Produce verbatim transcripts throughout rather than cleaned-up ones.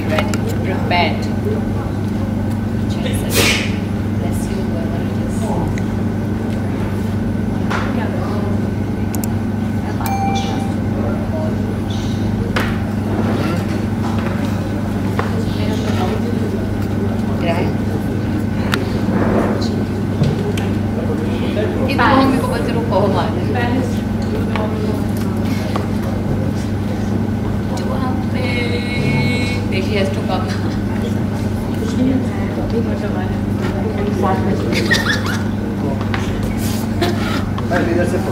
get ready, prepared. Jesus, bless you, whoever it is. क्या है? इधर मम्मी को बच्चे लोग बहुत मारते हैं। She has to come. इधर से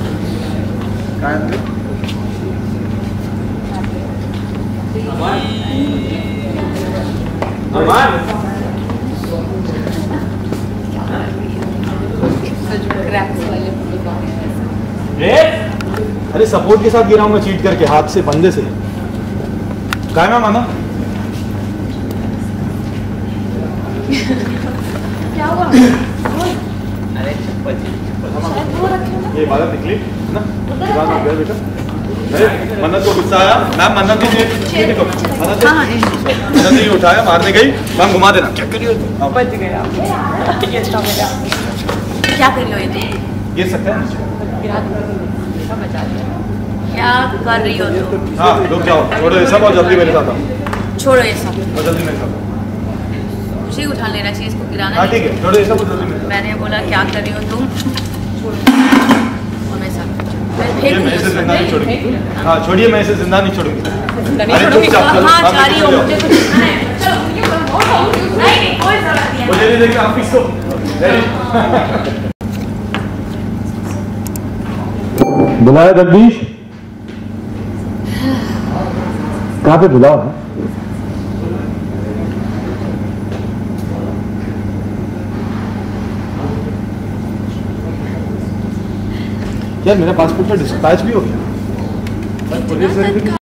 अरे सपोर्ट के साथ गिराऊंगा चीट करके हाथ से बंदे से। क्या है माना? क्या हुआ? अरे चप्पल ये बात निकली ना? बेटा मन्नत को गुस्सा आया मैम, मन्नत ने देखो मन्नत मन्नत ने उठाया मारने गई मैम, घुमा देना। क्या करियो तुम? बच गया ये सब मेरा। क्या कर रही हो ये? गिर सकते हैं गिरा दो, बचा दो। क्या कर रही हो तुम? हाँ रुक जाओ, छोड़ो ये सब और जल्दी मेरे साथ आओ। छोड़ो ये सब और जल्दी मेरे साथ। उसी उठा लेना चाहिए, इसको गिराना। हाँ ठीक है, छोड़ो ये सब और जल्दी मेरे। मैंने बोला क्या कर रही हो तुम? छोड़िए, मैं इसे जिंदा नहीं छोड़ूंगी। हाँ छोड़िए, मैं इसे जिंदा नहीं छोड़ूंगी। नहीं छोड़ूंगी। कहाँ जा रही हो? मुझे कुछ सुनना है। नहीं नहीं कोई जरूरत नहीं है। मुझे नहीं देखिए आप इसको। बुलाया जगदीश? कहाँ पे बुलाओ है? यार मेरा पासपोर्ट का डिस्पैच भी हो गया। पुलिस